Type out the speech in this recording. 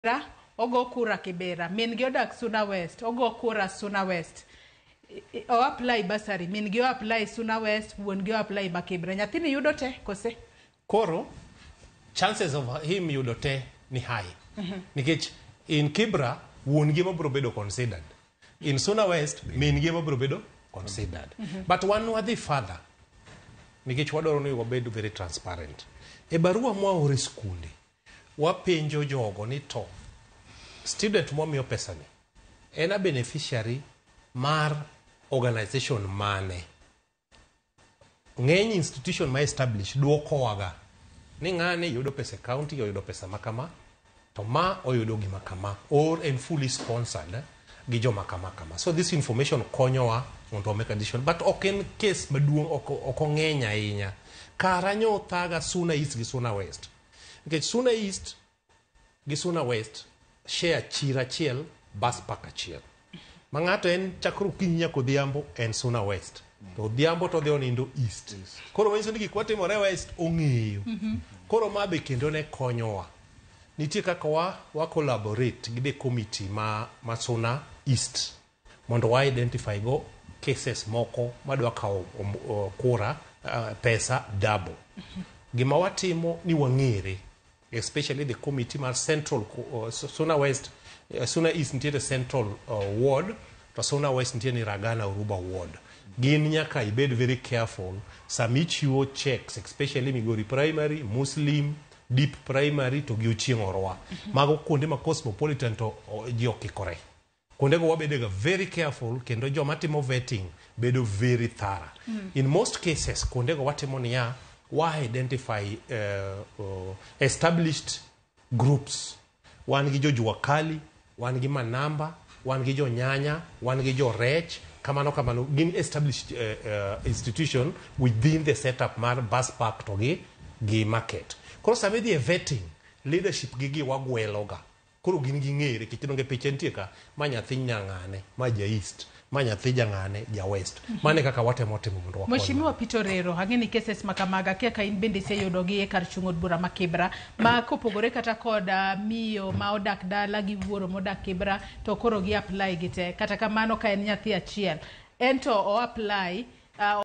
ogo kura Kibera, min gi odak Suna West, ogo kura Suna West. O apply basari, min gi apply Suna West, wuon gi apply Makibra. Nyathini yudo te kose? Koro chances of him yudo te ni high. Nikech in Kibra wuon gi mabro bedo considered. In Suna West min gi mabro bedo considered. But one wadhi further. Nikech wadoro ni wabed very transparent. E barua mwa ore skunde, wapenjo jogo ni to student mwamiyo pesa ni en a beneficiary mar organization mane. Ng'eny institution ma establish duoko waga ni ng'ane yudo pesa county, oyudo pesa makama, to ma oyudo gima kama, or and fully sponsored gi joma kama. So this information konyowa mondo make a decision, but ok en case maduong', ok ng'eny ahinya. Karanyo thaga Suna East gi Suna West. Nikech Suna East gi Suna West share chira chiel, bus park achiel. Mang'ato en chakru kinya kodhiambo en Suna West. To odhiambo to odhi onindo East. Koro manyiso ni gik matimore West ong'eyo. Koro ma be kendo ne konyowa. Nitie kaka wa collaborate gi the committee ma Suna East mondo wa identify go cases moko madwa kawo kura pesa double. Gima watimo ni wang'ere, especially the committee mar Central Suna West, Suna East nitiere Central Ward, to Suna West nitiere ni Ragana Uruba Ward. Gin nyaka ibed very careful sami chiwo checks, especially Migori Primary, Muslim, Deep Primary to gi Ochieng' Orwa. Mago kuonde ma cosmopolitan to ji okikore. Kuonde go wabedega very careful, kendo joma timo vetting bedo very thorough. In most cases kuonde go watimo niya, wa identify established groups. Wan gi jo Juakali, wan gi Manamba, wan gi jo Nyanya, wan gi jo Rech, kamano gin established institution within the setup mar bus park to gi market. Koro sami dhi vetting, leadership gi wagweloga. Koro gin gi ng'ere, kichidonge piche nitie ka, ma nyathi nyang'ane, ma ja East, ma nyathi jang'ane, ja West. Mane kaka watemo mondo wakon. Mheshimiwa Peter Rero, hang'eni cases makamaga kaka in bende iseyudogi e kar chung' od bura ma Kibra, ma kopogore kata kod miyo ma odak dala gi wuoro modak Kibra, to koro gi apply gite. Kata kamano ka en nyathi achiel, ento o apply